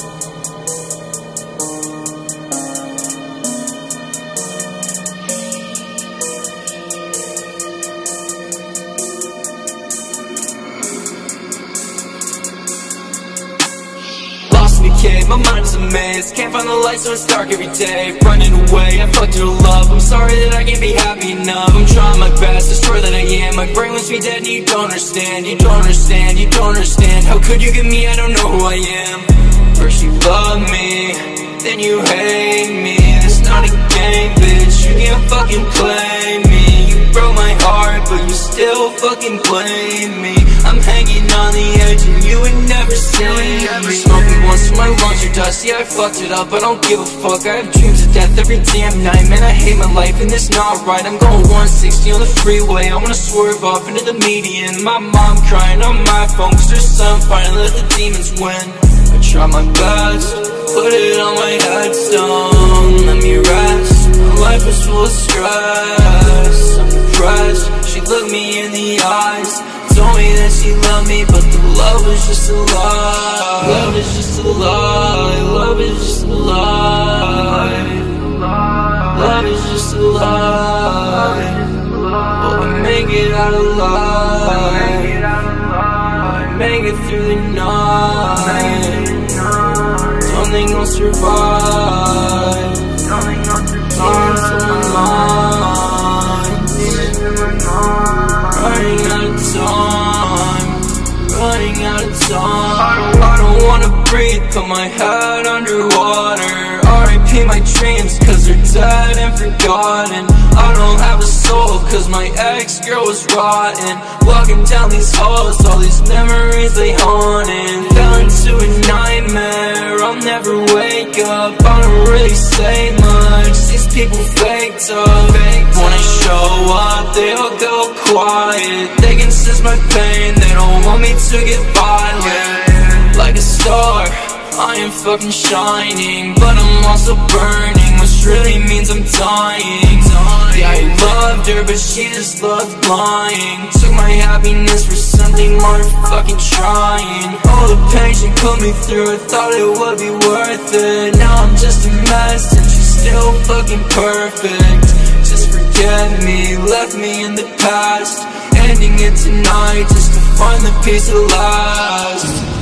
My mind is a maze, can't find the light so it's dark every day. Running away, I fucked your love, I'm sorry that I can't be happy enough. I'm trying my best, I swear that I am. My brain wants me dead and you don't understand. You don't understand, you don't understand. How could you get me, I don't know who I am. First you love me, then you hate me. It's not a game, bitch, you can't fucking play me. You broke my heart, but you still fucking blame me. I'm hanging on the edge and you would never see me. Smoking once till my lungs are dust, yeah I fucked it up, I don't give a fuck. I have dreams of death every damn night, man I hate my life and it's not right. I'm going 160 on the freeway, I wanna swerve off into the median. My mom crying on my phone cause her son finally let the demons win. I try my best, put it on my headstone, let me rest. My life is full of stress, I'm depressed. She looked me in the eyes, told me that she loved me, but the love was just a lie. Love is just a lie, love is just a lie. Love is just a lie, but we make it out alive. We make it through the night. Don't think I'll survive. Demons in my mind, running out of time, running out of time. I don't wanna breathe, put my head underwater. R.I.P. my dreams cause they're dead and forgotten. I don't have a soul cause my ex-girl was rotten. Walking down these halls, all these memories they haunting. Fell into a nightmare, I'll never wake up. I don't really say much, these people faked up. When I show up, they all go quiet. They can sense my pain, they don't want me to get violent. Like a star, I am fucking shining, but I'm also burning, which really means I'm dying. Yeah, I loved her, but she just loved lying. Took my happiness for something motherfucking trying. All the pain she put me through, I thought it would be worth it. Now I'm just a mess, and she's still fucking perfect. Just forget me, left me in the past, ending it tonight just to find the peace at last.